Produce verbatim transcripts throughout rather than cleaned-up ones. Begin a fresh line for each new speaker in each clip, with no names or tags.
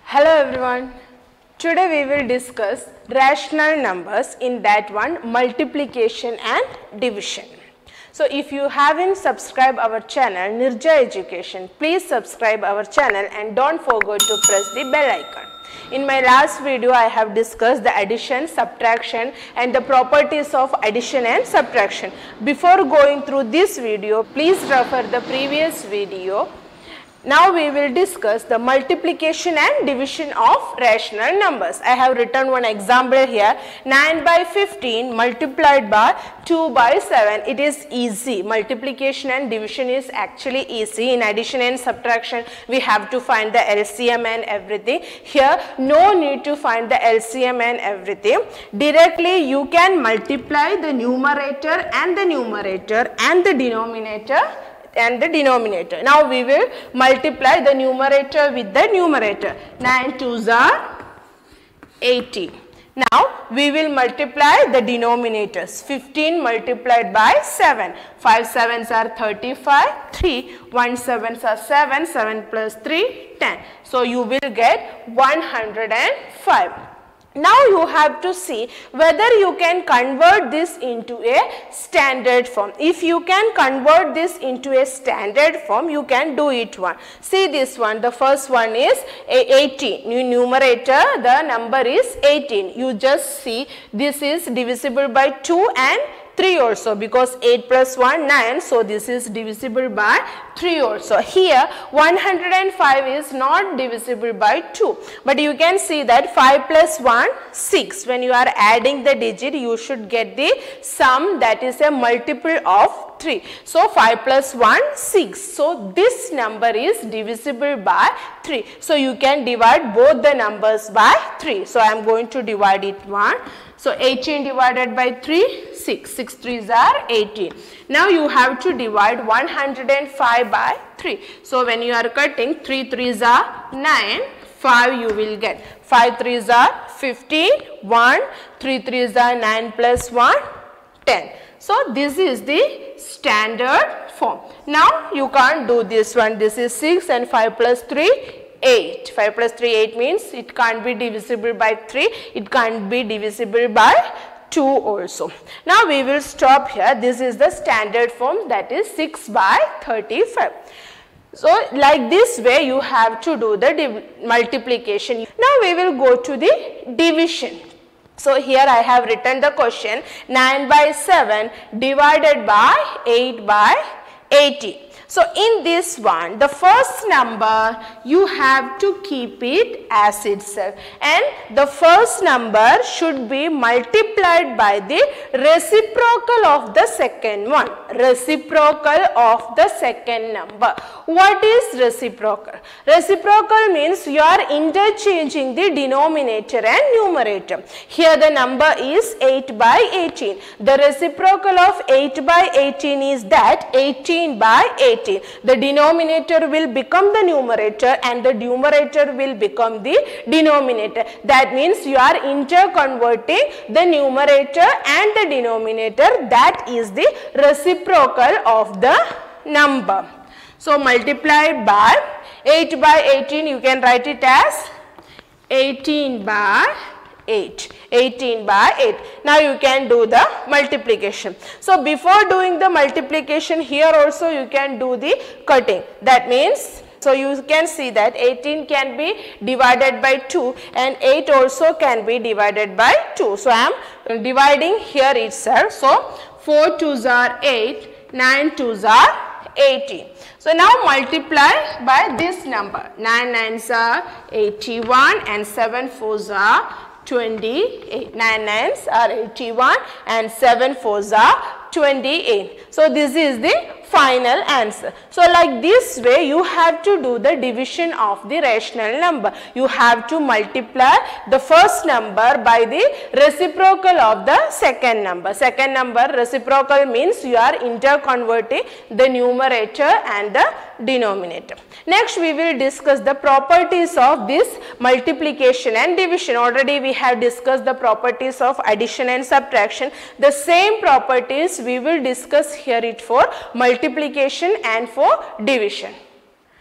Hello everyone. Today we will discuss rational numbers, in that one multiplication and division. So if you haven't subscribed our channel Nirja Education, please subscribe our channel and don't forget to press the bell icon. In my last video I have discussed the addition, subtraction and the properties of addition and subtraction. Before going through this video, please refer the previous video. Now we will discuss the multiplication and division of rational numbers. I have written one example here, nine by fifteen multiplied by two by seven. It is easy. Multiplication and division is actually easy. In addition and subtraction we have to find the L C M and everything. Here no need to find the L C M and everything. Directly you can multiply the numerator and the numerator and the denominator and the denominator. Now we will multiply the numerator with the numerator. nine twos are eighty. Now we will multiply the denominators. fifteen multiplied by seven. five sevens are thirty-five. three, one sevens are seven. seven plus three, ten. So you will get one hundred five. Now you have to see whether you can convert this into a standard form. If you can convert this into a standard form, you can do it one. See this one, the first one is eighteen. New numerator, the number is eighteen. You just see this is divisible by two and three also, because eight plus one, nine. So this is divisible by three also. Here one hundred five is not divisible by two, but you can see that five plus one, six. When you are adding the digit, you should get the sum, that is a multiple of three. So five plus one, six. So this number is divisible by three. So you can divide both the numbers by three. So I am going to divide it one. So eighteen divided by three, six. six threes are eighteen. Now you have to divide one hundred five by three. So when you are cutting, three threes are nine, five you will get. five threes are fifteen, one, three threes are nine plus one, ten. So this is the standard form. Now you can't do this one. This is six and five plus three, eight. five plus three, eight means it can't be divisible by three. It can't be divisible by two also. Now we will stop here. This is the standard form, that is six by thirty-five. So like this way you have to do the multiplication. Now we will go to the division. So here I have written the question, nine by seven divided by eight by eighty. So in this one, the first number you have to keep it as itself, and the first number should be multiplied by the reciprocal of the second one. Reciprocal of the second number. What is reciprocal? Reciprocal means you are interchanging the denominator and numerator. Here the number is eight by eighteen. The reciprocal of eight by eighteen is that eighteen by eighteen. The denominator will become the numerator and the numerator will become the denominator. That means you are interconverting the numerator and the denominator. That is the reciprocal of the number. So multiplied by eight by eighteen, you can write it as eighteen by eight. eighteen by eight. Now you can do the multiplication. So before doing the multiplication, here also you can do the cutting. That means, so you can see that eighteen can be divided by two and eight also can be divided by two. So I am dividing here itself. So four twos are eight, nine twos are eighteen. So now multiply by this number. nine nines are eighty-one and seven fours are twenty-eight. nine nines are eighty-one and seven fours are twenty-eight. So this is the final answer. So like this way you have to do the division of the rational number. You have to multiply the first number by the reciprocal of the second number. Second number reciprocal means you are interconverting the numerator and the denominator. Next we will discuss the properties of this multiplication and division. Already we have discussed the properties of addition and subtraction. The same properties we will discuss here it for multiplication and for division.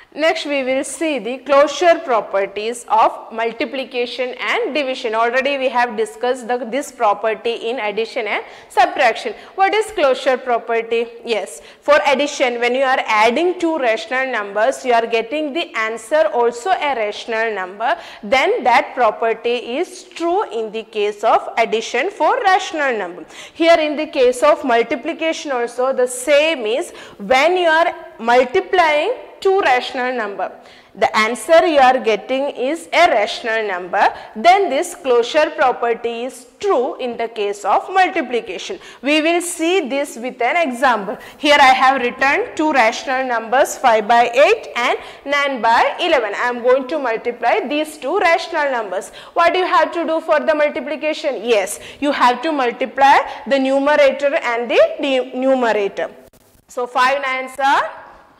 Next we will see the closure properties of multiplication and division. Already we have discussed the, this property in addition and subtraction. What is closure property? Yes, for addition, when you are adding two rational numbers, you are getting the answer also a rational number, then that property is true in the case of addition for rational number. Here in the case of multiplication also the same is, when you are multiplying two rational number, the answer you are getting is a rational number, then this closure property is true in the case of multiplication. We will see this with an example. Here I have written two rational numbers, five by eight and nine by eleven. I am going to multiply these two rational numbers. What do you have to do for the multiplication? Yes, you have to multiply the numerator and the numerator. So five nines are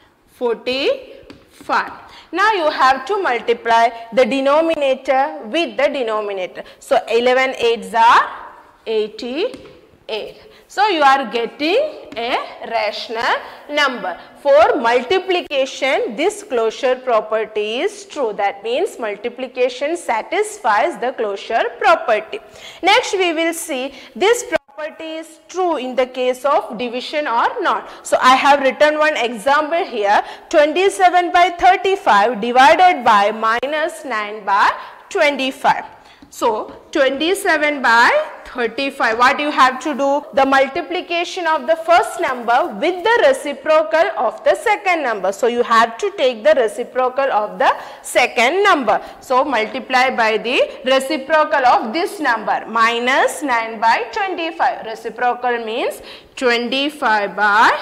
forty-five. Now you have to multiply the denominator with the denominator. So eleven eights are eighty-eight. So you are getting a rational number. For multiplication, this closure property is true. That means multiplication satisfies the closure property. Next we will see this property is true in the case of division or not. So I have written one example here. twenty-seven by thirty-five divided by minus nine by twenty-five. So twenty-seven by thirty-five, what you have to do? The multiplication of the first number with the reciprocal of the second number. So you have to take the reciprocal of the second number. So multiply by the reciprocal of this number, minus nine by twenty-five. Reciprocal means twenty-five by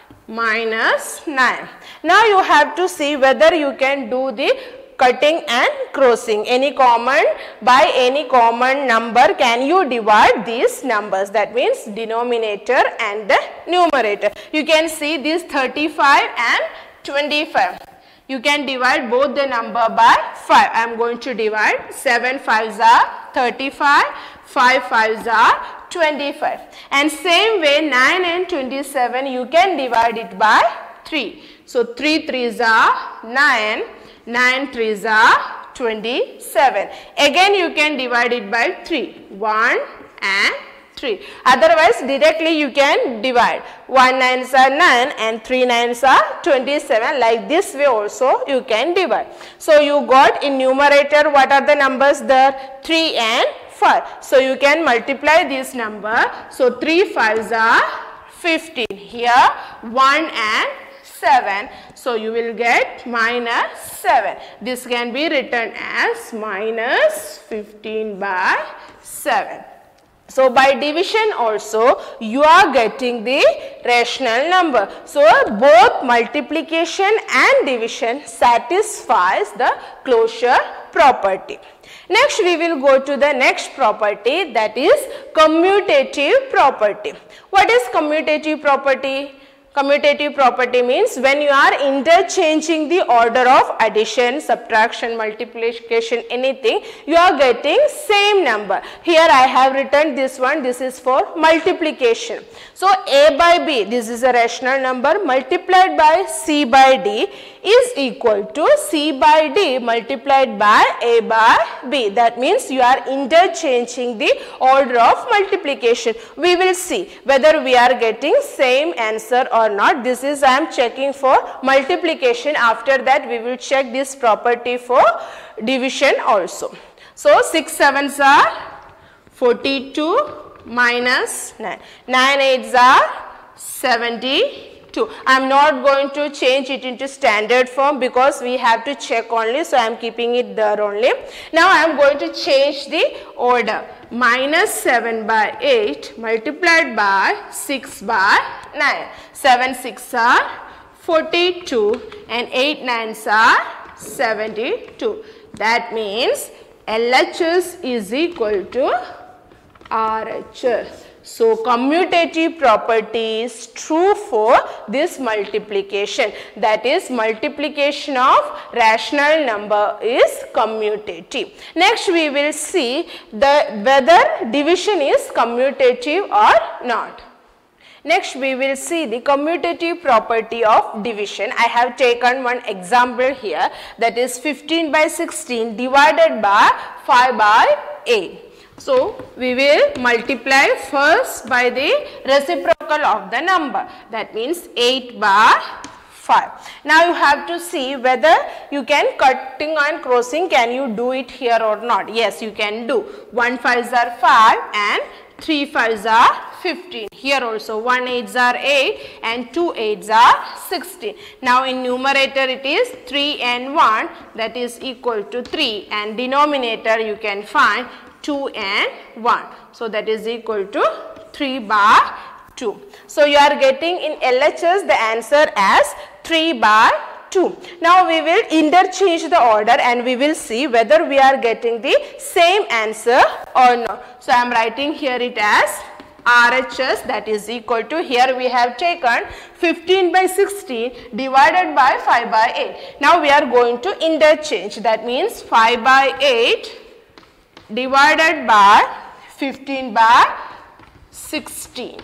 minus nine. Now you have to see whether you can do the cutting and crossing. Any common, by any common number can you divide these numbers. That means denominator and the numerator. You can see this thirty-five and twenty-five. You can divide both the number by five. I am going to divide. seven fives are thirty-five, five fives are twenty-five. And same way nine and twenty-seven you can divide it by three. So three threes are nine. nine threes are twenty-seven. Again you can divide it by three. one and three. Otherwise directly you can divide. one nines are nine and three nines are twenty-seven. Like this way also you can divide. So you got in numerator what are the numbers there? three and five. So you can multiply this number. So three fives are fifteen. Here one and seven. So you will get minus seven. This can be written as minus fifteen by seven. So by division also you are getting the rational number. So both multiplication and division satisfies the closure property. Next we will go to the next property, that is commutative property. What is commutative property? Commutative property means when you are interchanging the order of addition, subtraction, multiplication, anything, you are getting same number. Here I have written this one, this is for multiplication. So A by B, this is a rational number, multiplied by C by D is equal to C by D multiplied by A by B. That means you are interchanging the order of multiplication. We will see whether we are getting same answer or not. This is I am checking for multiplication. After that we will check this property for division also. So six sevens are forty-two minus nine. nine eights are seventy-two. I am not going to change it into standard form because we have to check only. So I am keeping it there only. Now I am going to change the order. Minus seven by eight multiplied by six by nine. seven six are forty-two and eight nines are seventy-two. That means L H S is equal to R H S. So commutative property is true for this multiplication. That is multiplication of rational number is commutative. Next we will see the whether division is commutative or not. Next we will see the commutative property of division. I have taken one example here, that is fifteen by sixteen divided by five by eight. So we will multiply first by the reciprocal of the number, that means eight by five. Now you have to see whether you can cutting and crossing, can you do it here or not. Yes, you can do. one fives are five and three fives are fifteen. Here also one eights are eight and two eights are sixteen. Now in numerator it is three and one, that is equal to three, and denominator you can find two and one. So that is equal to three by two. So you are getting in L H S the answer as three by two. Now we will interchange the order and we will see whether we are getting the same answer or not. So I am writing here it as R H S, that is equal to, here we have taken fifteen by sixteen divided by five by eight. Now we are going to interchange, that means five by eight divided by fifteen by sixteen.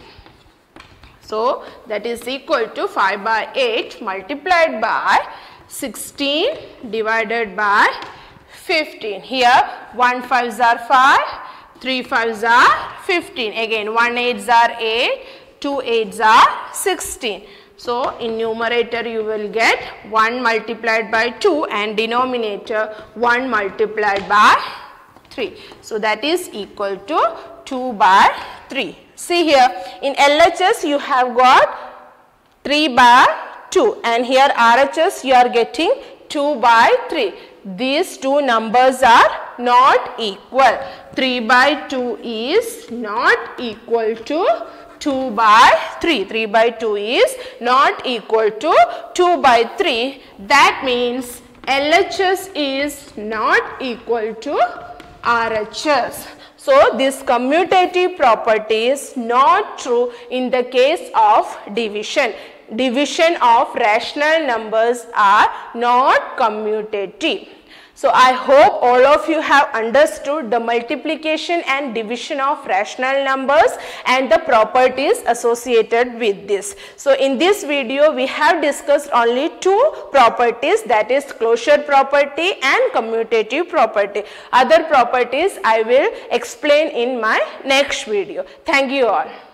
So that is equal to five by eight multiplied by sixteen divided by fifteen. Here one fives are five, three fives are fifteen. Again one eights are eight, two eights are sixteen. So in numerator you will get one multiplied by two and denominator one multiplied by three. So that is equal to two by three. See here in L H S you have got three by two and here R H S you are getting two by three. These two numbers are not equal. three by two is not equal to two by three. three by two is not equal to two by three. That means L H S is not equal to R H S. So this commutative property is not true in the case of division. Division of rational numbers are not commutative. So I hope all of you have understood the multiplication and division of rational numbers and the properties associated with this. So in this video we have discussed only two properties, that is closure property and commutative property. Other properties I will explain in my next video. Thank you all.